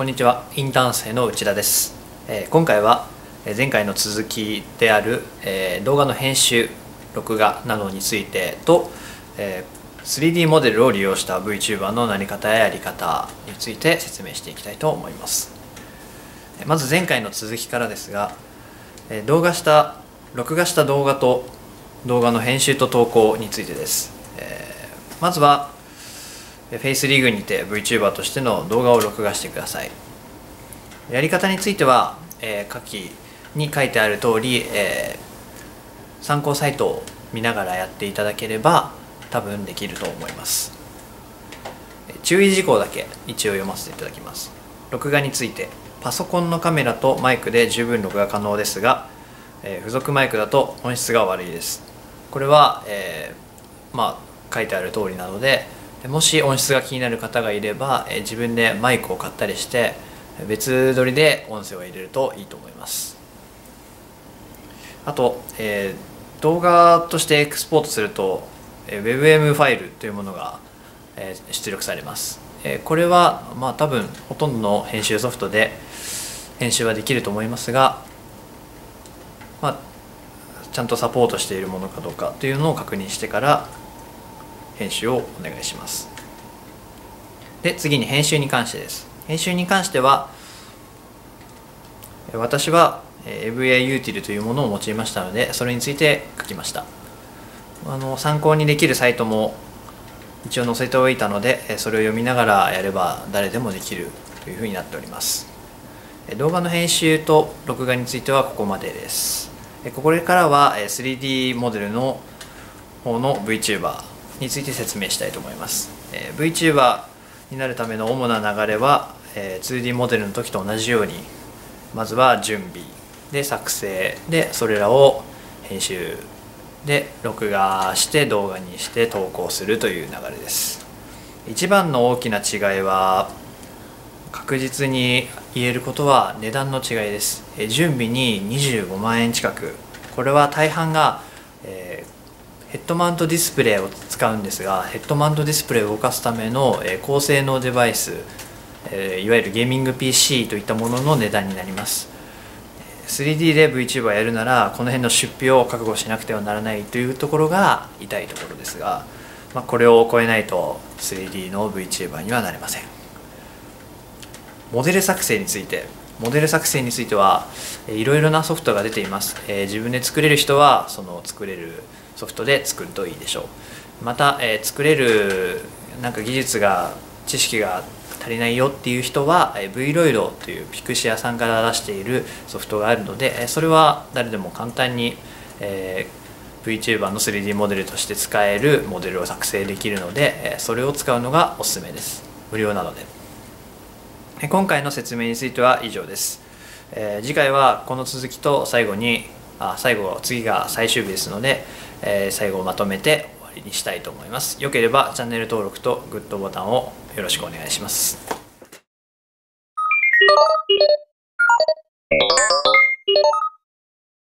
こんにちは。インターン生の内田です。今回は前回の続きである動画の編集、録画などについてと 3D モデルを利用した VTuber のなり方ややり方について説明していきたいと思います。まず前回の続きからですが、録画した動画と動画の編集と投稿についてです。まずはフェイスリーグにて VTuber としての動画を録画してください。やり方については、下記に書いてある通り、参考サイトを見ながらやっていただければ多分できると思います。注意事項だけ一応読ませていただきます。録画について、パソコンのカメラとマイクで十分録画可能ですが、付属マイクだと音質が悪いです。これは、書いてある通りなので、もし音質が気になる方がいれば、自分でマイクを買ったりして別撮りで音声を入れるといいと思います。あと、動画としてエクスポートすると WebM ファイルというものが出力されます。これは多分ほとんどの編集ソフトで編集はできると思いますが、ちゃんとサポートしているものかどうかというのを確認してから編集をお願いします。で、次に編集に関してです。編集に関しては私は AVI-Util というものを用いましたので、それについて書きました。参考にできるサイトも一応載せておいたので、それを読みながらやれば誰でもできるというふうになっております。動画の編集と録画についてはここまでです。これからは 3D モデルの方の VTuberについて説明したいと思います。VTuber になるための主な流れは 2D モデルの時と同じように、まずは準備で作成で、それらを編集で録画して動画にして投稿するという流れです。一番の大きな違いは、確実に言えることは値段の違いです。準備に25万円近く、これは大半がヘッドマウントディスプレイを使うんですが、ヘッドマウントディスプレイを動かすための高性能デバイス、いわゆるゲーミング PC といったものの値段になります。 3D で VTuber やるならこの辺の出費を覚悟しなくてはならないというところが痛いところですが、これを超えないと 3D の VTuber にはなれません。モデル作成についてはいろいろなソフトが出ています。自分で作れる人はその作れるソフトで作るといいでしょう。また、作れる技術知識が足りないよっていう人は VRoid というピクシアさんから出しているソフトがあるので、それは誰でも簡単に VTuber の 3D モデルとして使えるモデルを作成できるので、それを使うのがおすすめです。無料なので。今回の説明については以上です。次回はこの続きと次が最終日ですので、最後をまとめて終わりにしたいと思います。よければチャンネル登録とグッドボタンをよろしくお願いします。